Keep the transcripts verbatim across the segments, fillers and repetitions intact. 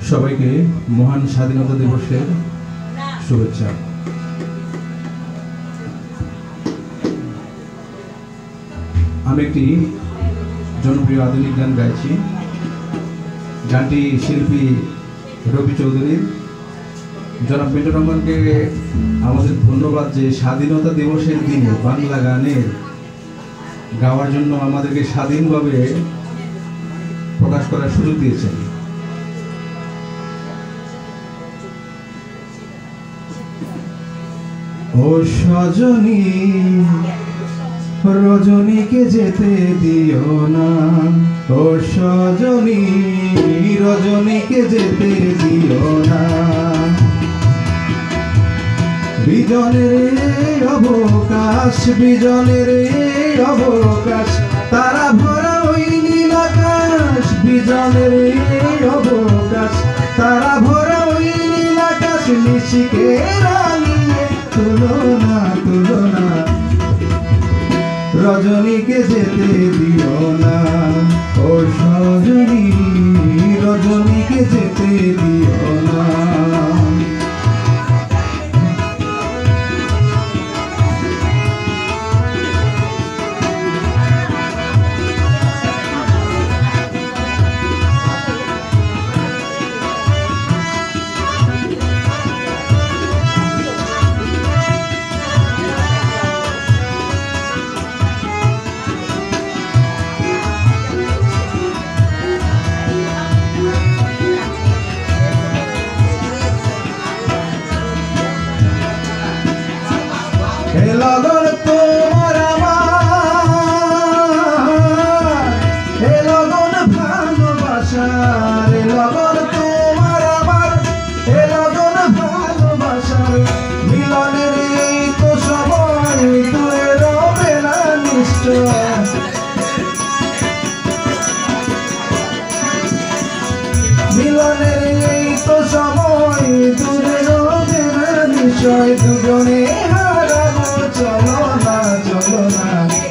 সবাইকে মহান স্বাধীনতা দিবসের শুভেচ্ছা। আমি একটি জনপ্রিয় আধুনিক গান গাইছি। গানটি শিল্পী রবি চৌধুরী। জনাব মিন্টু রহমানকে আমাদের ধন্যবাদ যে স্বাধীনতা দিবসের দিনে বাংলা গানের গাওয়ার জন্য আমাদেরকে স্বাধীনভাবে প্রকাশ করার সুযোগ দিয়েছেন। ও সজনী রজনীকে যেতে দিও না, ও সজনী রজনীকে যেতে দিও না। বিজনের অবকাশ, বিজনের অবকাশ, তারা ভরা ওই নীল আকাশ। বিজনের অবকাশ, তারা ভরা ওই নীল আকাশ। নিশিকে রাঙিয়ে তুলনা তুলনা, রজনীকে যেতে দিও না, ও সজনী রজনীকে যেতে দিও না। এ লগন তোমার আমার, এ লগন ভালোবাসার, এ লগন তোমার আমার, এ লগন ভালোবাসার। মিলনের এই তো সময় দূরে রবে না নিশ্চয়। মিলনের এই তো সময় দূরে রবে না নিশ্চয়। দুজনে চলো না চলো না,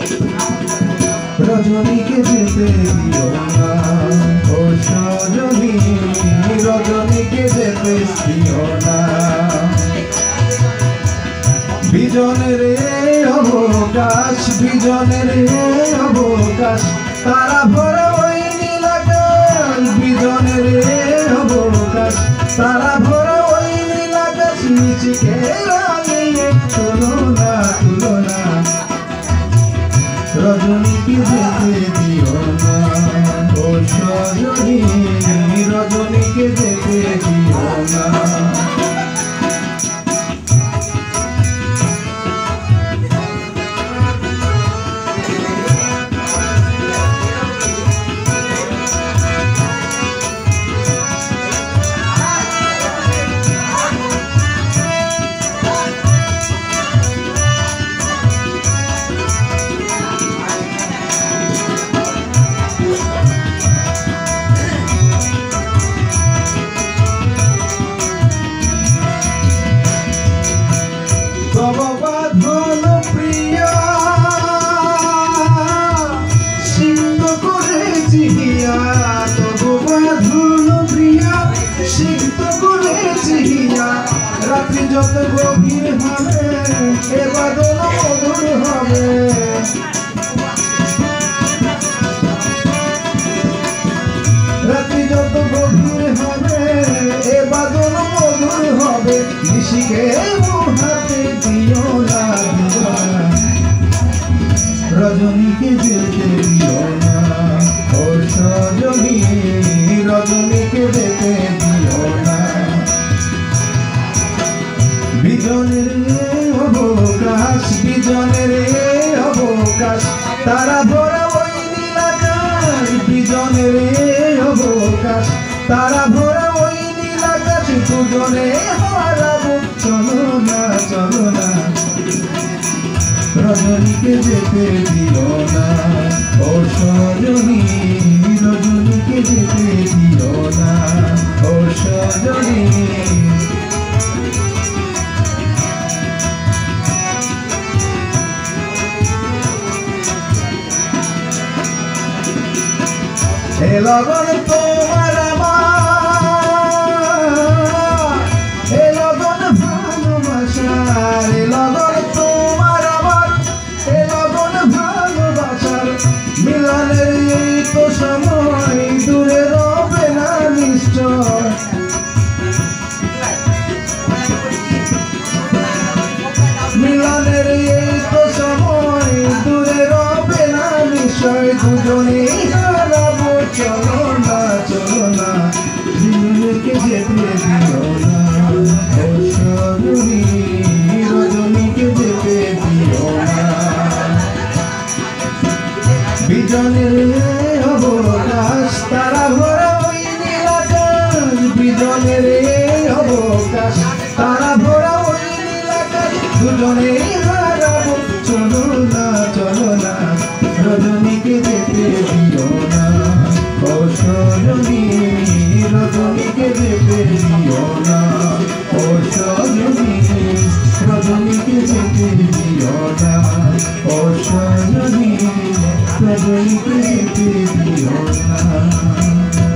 রজনীকে যেতে দিও না, ও সজনী রজনীকে যেতে দিও না। বিজনের অবকাশ, বিজনের অবকাশ, তারা ভরা ওই নীল আকাশ। বিজনের অবকাশ, তারা ভরা ওই নীল আকাশ। নিচকে রাঙিয়ে তুলনা তুলনা, রজনীকে যেতে দিও না, ও সজনী রজনীকে যেতে দিও না। বাঁধন প্রিয়া সিদ্ধ করেছি হিয়া, তবু বাঁধন প্রিয়া সিদ্ধ করেছি হিয়া। রাত্রি যত গভীর হবে এ বাঁধন মধুর হবে। রাত্রি যত গভীর হবে এ বাঁধন মধুর হবে। নিশিকে হাতে দিও না দিও না, রজনীকে যেতে দিও না, ও সজনী রজনীকে যেতে দিও না। বিজনের অবকাশ, বিজনের অবকাশ, তারা ভরা ওই নীল আকাশ। বিজনের অবকাশ, তারা ভরা ওই নীল আকাশ। দুজনে হারাবো চলো না চলো না, রজনীকে যেতে দিও না, ও সজনী রজনীকে যেতে দিও না, ও সজনী। এ লগন তোমার আমার, মিলনের এই তো সময় দূরে রবে না নিশ্চয় মিলনের এই তো সময় দূরে রবে না নিশ্চয় দুজনেই হারাবো চলো না চলো না জীবনকে যেতে দিও না ও সজনী রজনীকে যেতে দিও না বিজনের অবকাশ তারা ভরা ওই নীল আকাশ বিজনের অবকাশ তারা ভরা ওই নীল আকাশ দুজনেই হারাবো চলো না চলো না রজনীকে যেতে দিও না ও সজনী রজনীকে যেতে দিও না ও সজনী রজনীকে যেতে দিও না ও সজনী রজনীকে যেতে দিও না